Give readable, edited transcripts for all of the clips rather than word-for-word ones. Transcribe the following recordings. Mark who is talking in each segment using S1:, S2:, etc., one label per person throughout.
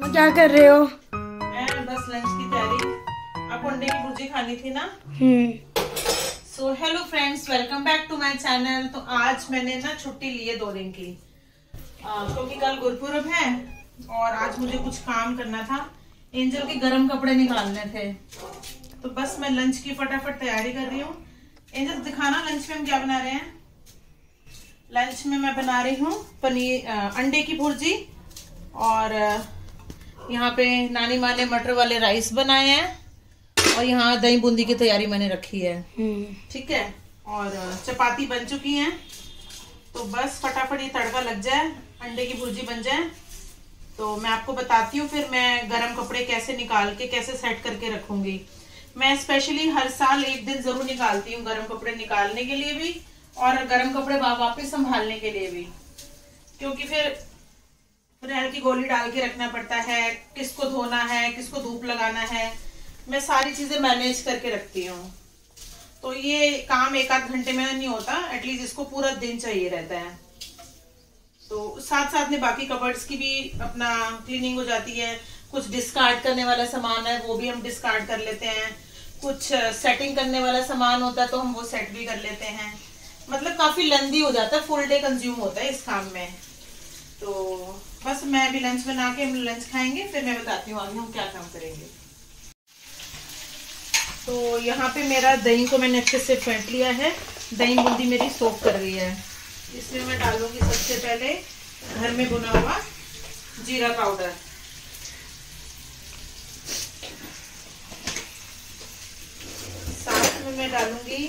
S1: क्या कर रहे हो?
S2: मैं बस लंच की तैयारी। आपको अंडे की भुर्जी खानी थी ना? So hello friends, welcome back to my channel. तो आज मैंने ना छुट्टी ली है 2 दिन की, क्योंकि कल गुरपुरब है और आज मुझे कुछ काम करना था। एंजल के गर्म कपड़े निकालने थे, तो बस मैं लंच की फटाफट तैयारी कर रही हूँ। एंजल दिखाना लंच में हम क्या बना रहे हैं। लंच में मैं बना रही हूँ पनीर अंडे की भुर्जी, और यहाँ पे नानी माँ ने मटर वाले राइस बनाए हैं, और यहाँ दही बूंदी की तैयारी मैंने रखी है। ठीक है, और चपाती बन चुकी हैं। तो बस फटाफट ये तड़का लग जाए, अंडे की भुर्जी बन जाए, तो मैं आपको बताती हूँ फिर मैं गरम कपड़े कैसे निकाल के कैसे सेट करके रखूंगी। मैं स्पेशली हर साल एक दिन जरूर निकालती हूँ गरम कपड़े निकालने के लिए भी और गरम कपड़े वापस संभालने के लिए भी, क्योंकि फिर फ्रेल की गोली डाल के रखना पड़ता है, किसको धोना है, किसको धूप लगाना है, मैं सारी चीजें मैनेज करके रखती हूँ। तो ये काम 1 आध घंटे में नहीं होता, एटलीस्ट इसको पूरा दिन चाहिए रहता है। तो साथ साथ में बाकी कबर्ड्स की भी अपना क्लीनिंग हो जाती है। कुछ डिस्कार्ड करने वाला सामान है वो भी हम डिस्कार्ड कर लेते हैं, कुछ सेटिंग करने वाला सामान होता है तो हम वो सेट भी कर लेते हैं। मतलब काफी लेंदी हो जाता है, फुल डे कंज्यूम होता है इस काम में। तो बस मैं अभी लंच बना के हम लंच खाएंगे, फिर मैं बताती हूँ आगे हम क्या काम करेंगे। तो यहाँ पे मेरा दही को मैंने अच्छे से फेंट लिया है, दही बूंदी मेरी सोक कर रही है। इसमें मैं डालूंगी सबसे पहले घर में भुना हुआ जीरा पाउडर, साथ में मैं डालूंगी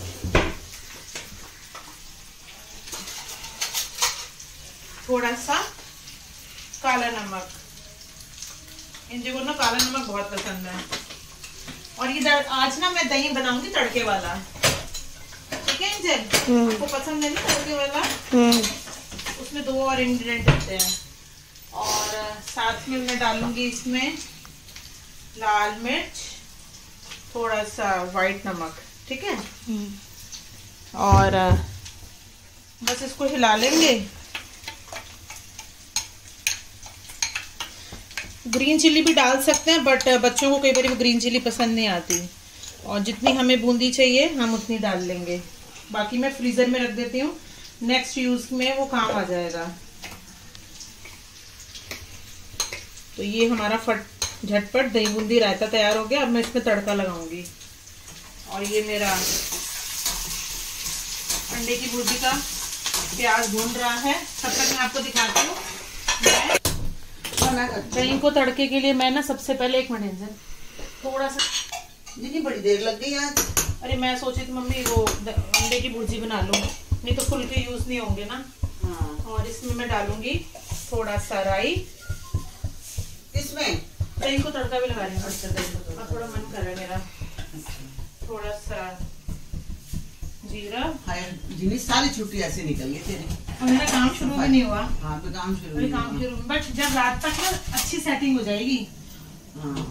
S2: थोड़ा सा काला नमक। इनको ना काला नमक बहुत पसंद है। और ये आज ना मैं दही बनाऊंगी तड़के वाला, ठीक है एंजल? आपको पसंद है ना तड़के वाला? उसमें 2 और इंग्रेडिएंट होते हैं। और साथ में मैं डालूंगी इसमें लाल मिर्च, थोड़ा सा व्हाइट नमक, ठीक है? और बस इसको हिला लेंगे। ग्रीन चिल्ली भी डाल सकते हैं, बट बच्चों को कई बार ग्रीन चिल्ली पसंद नहीं आती, और जितनी हमें बूंदी चाहिए हम उतनी डाल लेंगे। बाकी मैं फ्रीजर में रख देती हूँ, नेक्स्ट यूज में वो काम आ जाएगा। तो ये हमारा झटपट दही बूंदी रायता तैयार हो गया। अब मैं इसमें तड़का लगाऊंगी, और ये मेरा अंडे की भुर्जी का प्याज भून रहा है। तब तक मैं आपको दिखाती हूँ दही को तड़के के लिए मैं ना सबसे पहले 1 मिनट थोड़ा सा,
S3: नहीं बड़ी देर लग गई आज।
S2: अरे मैं सोची थी मम्मी वो अंडे की भुर्जी बना लूं, नहीं तो फुलके यूज नहीं होंगे ना। हाँ। और इसमें मैं डालूंगी थोड़ा सा राई।
S3: इसमें
S2: दही को तड़का भी लगा रही हूँ। अच्छा, थोड़ा मन कर रहा है मेरा। थोड़ा सा जीरा।
S3: जिन्हें सारी छुट्टी ऐसे निकल गई तेरी,
S2: और मेरा काम शुरू भी नहीं हुआ।
S3: हाँ तो काम शुरू,
S2: बट जब रात तक ना अच्छी सेटिंग हो जाएगी।
S3: हाँ।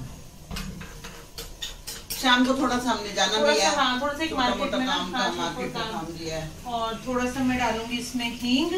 S3: शाम को थोड़ा सा हमने जाना भी है।
S2: हाँ, थोड़ा सा एक मार्केट में
S3: मार्केट का काम दिया है।
S2: और थोड़ा सा मैं डालूंगी इसमें हींग।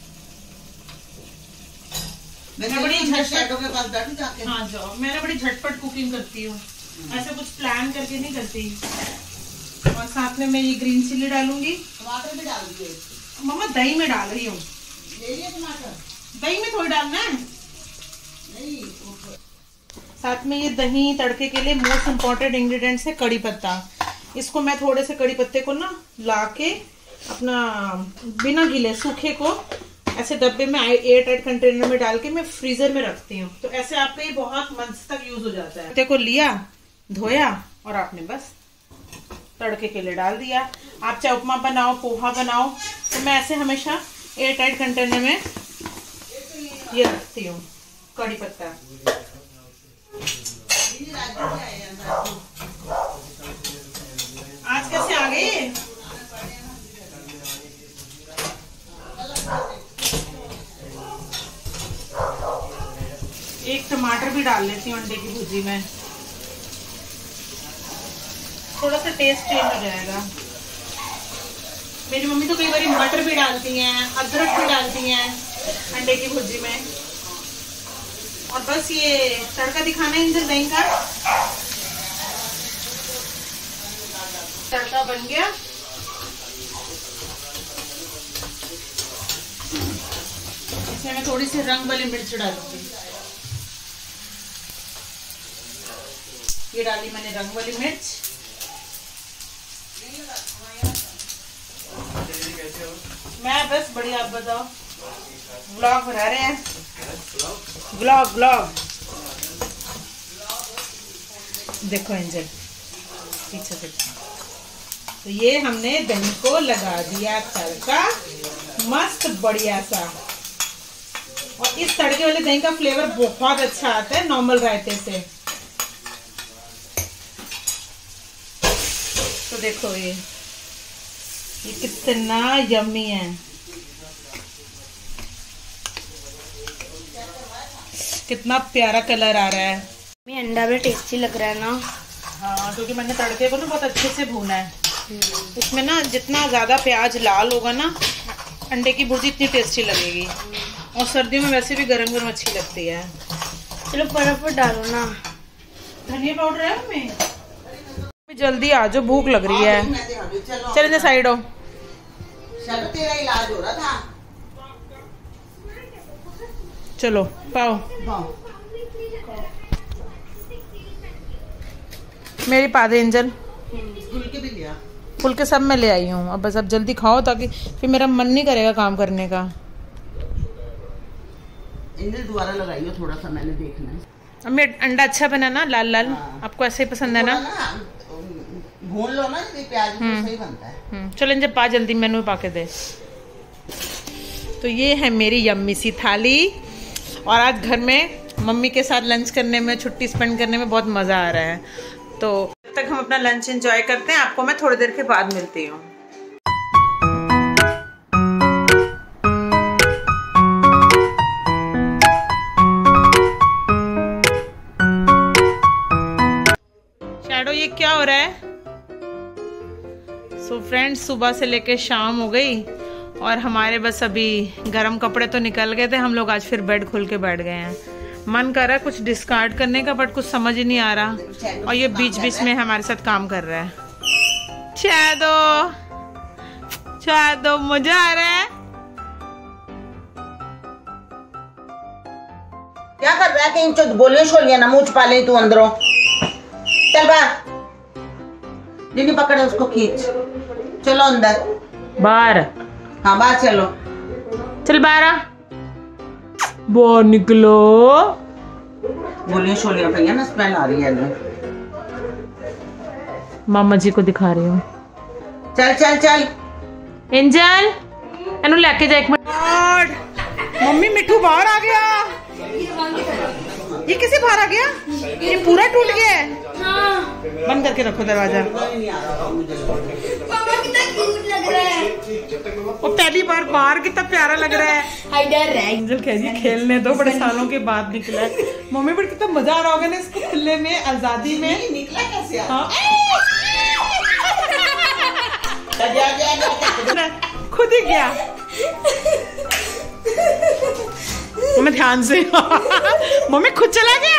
S3: मैं बड़ी झटपट के पास बैठू जाके।
S2: हाँ जाओ, मैं बड़ी झटपट कुकिंग करती हूँ, ऐसे कुछ प्लान करके नहीं करती। और साथ में मैं ये ग्रीन चिल्ली डालूंगी।
S3: टमाटर भी डाल दिए
S2: मम्मा, दही में डाल रही हूँ।
S3: ले लिए टमाटर?
S2: दही में थोड़ी डालना है।
S3: नहीं,
S2: साथ में ये दही तड़के के लिए मोस्ट इम्पोर्टेंट इंग्रेडिएंट्स है कड़ी पत्ता। इसको मैं थोड़े से कड़ी पत्ते को ना ला के अपना बिना गीले सूखे को ऐसे डब्बे में एयर टाइट कंटेनर में डाल के मैं फ्रीजर में रखती हूँ। तो ऐसे आपका ये बहुत मंथ तक यूज हो जाता है। पत्ते को लिया, धोया, और आपने बस तड़के के लिए डाल दिया। आप चाहे उपमा बनाओ, पोहा बनाओ, तो मैं ऐसे हमेशा एयर टाइट कंटेनर में ये रखती हूँ कड़ी पत्ता। आज कैसे आ गए? एक टमाटर भी डाल लेती हूँ अंडे की भुर्जी में, थोड़ा सा टेस्ट चेंज हो जाएगा। मेरी मम्मी तो कई बार मटर भी डालती हैं, अदरक भी डालती हैं अंडे की भुर्जी में, और बस ये तड़का दिखाना है इंजन दही का। तड़का बन गया। इसमें मैं थोड़ी सी रंग वाली मिर्च डालूंगी। ये डाली मैंने रंग वाली मिर्च। मैं बस बढ़िया, आप बताओ। व्लॉग बना रहे हैं, व्लॉग। देखो एंजल पीछे से। तो ये हमने दही को लगा दिया तड़का मस्त बढ़िया सा। और इस तड़के वाले दही का फ्लेवर बहुत अच्छा आता है नॉर्मल रायते से। तो देखो ये कितना यम्मी है। कितना प्यारा कलर आ रहा है।
S1: अंडा भी टेस्टी लग रहा है ना।
S2: हाँ, क्योंकि मैंने तड़के को ना बहुत अच्छे से भूना है। इसमें ना जितना ज्यादा प्याज लाल होगा ना, अंडे की भुर्जी इतनी टेस्टी लगेगी। और सर्दियों में वैसे भी गरम गरम अच्छी लगती है।
S1: चलो फटाफट डालो ना।
S2: धनिया पाउडर है मम्मी? जल्दी आ जाओ, भूख लग रही है। चल इधर साइड हो।
S3: तेरा इलाज हो रहा था।
S2: चलो पाओ। मेरी पा दे एंजल।
S3: फुलके भी लिया।
S2: फुलके सब मैं ले आई हूँ। अब बस अब जल्दी खाओ, ताकि फिर मेरा मन नहीं करेगा काम करने का।
S3: एंजल दोबारा लगाइयो थोड़ा सा, मैंने देखना है।
S2: अब मेरा अंडा अच्छा बना ना, लाल लाल। हाँ। आपको ऐसे ही पसंद है ना?
S3: भून लो ना, प्याज तो सही बनता है।
S2: चलो इंजल पा जल्दी, मेनू पाके दे। तो ये है मेरी यम्मी सी थाली। और आज घर में मम्मी के साथ लंच करने में, छुट्टी स्पेंड करने में बहुत मज़ा आ रहा है। तो जब तक हम अपना लंच एंजॉय करते हैं, आपको मैं थोड़ी देर के बाद मिलती हूँ। शैडो ये क्या हो रहा है? सो फ्रेंड्स, सुबह से लेके शाम हो गई और हमारे बस अभी गर्म कपड़े तो निकल गए थे। हम लोग आज फिर बेड खोल के बैठ गए हैं। मन कर रहा है कुछ डिस्कार्ड करने का, बट कुछ समझ ही नहीं आ रहा। और ये बीच बीच में हमारे साथ काम कर रहा है। शायद मजा आ रहा है।
S3: क्या कर रहा है? कहीं तो गोलियां शोलियां ना मुंह छुपा ले तू अंदरों। चल बाहर। दीदी पकड़े उसको, खींच। चलो अंदर।
S2: बाहर?
S3: हाँ बाहर चलो।
S2: चल बाहर आ। बाहर निकलो।
S3: गोलियां शोलियां पई ना, स्मेल आ रही है ना।
S2: मामा जी को दिखा रही हूँ।
S3: चल चल चल
S2: एंजल, एनु लेके जा एक मिनट। मम्मी मिठू बाहर आ गया। ये कैसे बाहर आ गया? ये पूरा टूट गया है।
S1: हाँ।
S2: बंद करके रखो दरवाजा।
S1: पापा कितना क्यूट लग रहा है।
S2: वो पहली बार बाहर कितना प्यारा लग रहा है।
S1: हाइडर है।
S2: एंजल कह रही खेलने दो, बड़े सालों के बाद निकला है। मम्मी पर कितना मजा आ रहा होगा ना इसको खुले में, आजादी में।
S3: निकला कैसे?
S2: हाँ। खुद ही गया। मम्मी ध्यान से। मम्मी खुद चला गया।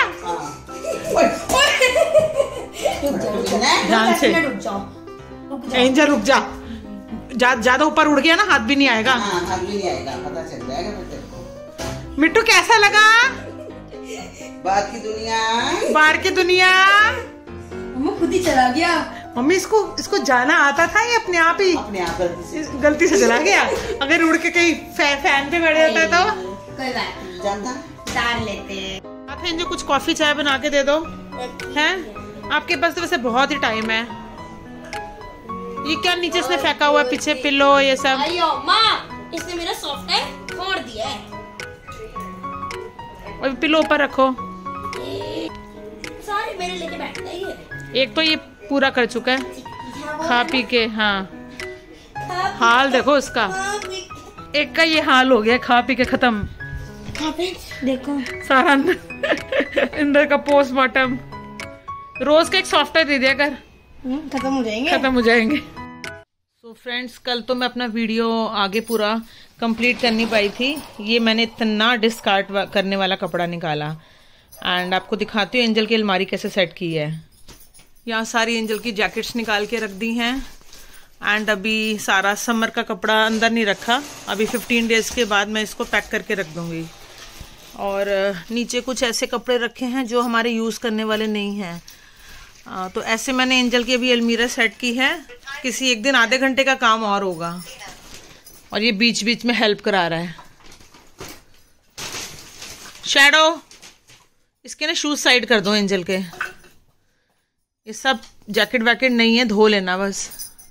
S2: ध्यान से। एंजल रुक जा। ज्यादा ऊपर उड़ गया ना, हाथ भी नहीं आएगा।
S3: हाँ, हाथ भी नहीं आएगा, पता चल जाएगा तेरे को।
S2: मिट्टू कैसा लगा?
S3: बाहर की दुनिया।
S2: बाहर की दुनिया।
S1: मम्मा खुद ही चला गया।
S2: मम्मी इसको जाना आता था या अपने आप ही?
S3: अपने आप
S2: गलती से चला गया। अगर उड़ के कहीं फैन पे बैठ जाता है तो
S1: कोई बात नहीं,
S3: जानता
S1: उतार लेते हैं।
S2: इनको कुछ कॉफी चाय बना के दे दो। हैं? आपके पास तो वैसे बहुत ही टाइम है। ये क्या नीचे इसने फेंका हुआ है, पीछे पिलो ये सब?
S1: अयो माँ, इसने मेरा सॉफ्टवेयर फोड़ दिया है।
S2: और पिलो ऊपर रखो।
S1: सारे मेरे लेके बैठता ही है।
S2: एक तो ये पूरा कर चुका है खा पी के। हाँ, हाल देखो उसका। एक का ये हाल हो गया, खा पी के खत्म।
S1: देखो
S2: सारा अंदर का पोस्टमार्टम। रोज का एक सॉफ्टवेयर दे दिया कर,
S1: खत्म हो जाएंगे।
S2: खत्म हो जाएंगे। सो फ्रेंड्स, कल तो मैं अपना वीडियो आगे पूरा कंप्लीट कर नहीं पाई थी। ये मैंने इतना डिस्कार्ड करने वाला कपड़ा निकाला। एंड आपको दिखाती हूँ एंजल की अलमारी कैसे सेट की है। यहाँ सारी एंजल की जैकेट्स निकाल के रख दी हैं। एंड अभी सारा समर का कपड़ा अंदर नहीं रखा, अभी 15 डेज़ के बाद मैं इसको पैक करके रख दूँगी। और नीचे कुछ ऐसे कपड़े रखे हैं जो हमारे यूज़ करने वाले नहीं हैं। तो ऐसे मैंने एंजल की अभी अलमीरा सेट की है। किसी एक दिन आधे घंटे का काम और होगा। और ये बीच बीच में हेल्प करा रहा है। शैडो, इसके ना शूज साइड कर दो एंजल के। ये सब जैकेट वैकेट नहीं है, धो लेना बस।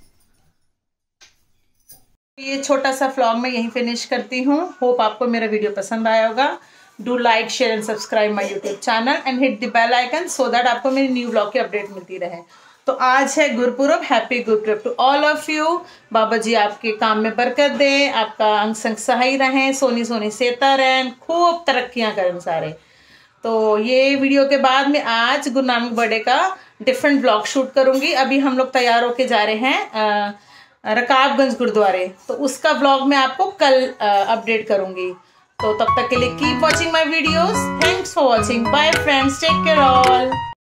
S2: ये छोटा सा व्लॉग मैं यहीं फिनिश करती हूँ। होप आपको मेरा वीडियो पसंद आया होगा। Do like, share and subscribe my YouTube channel and hit the bell icon so that आपको मेरी न्यू व्लॉग की अपडेट मिलती रहे। तो आज है Gurpurab. Happy Gurpurab to all of you. बाबा जी आपके काम में बरकत दें, आपका अंग संग सहाय रहें, सोनी सोनी सेता रहें, खूब तरक्कियां करें सारे। तो ये वीडियो के बाद में आज गुरु नानक बर्थडे का डिफरेंट ब्लॉग शूट करूंगी। अभी हम लोग तैयार होके जा रहे हैं रकाबगंज गुरुद्वारे, तो उसका ब्लॉग मैं आपको कल अपडेट करूंगी। तो तब तक के लिए keep watching my videos. Thanks for watching. Bye friends, take care all.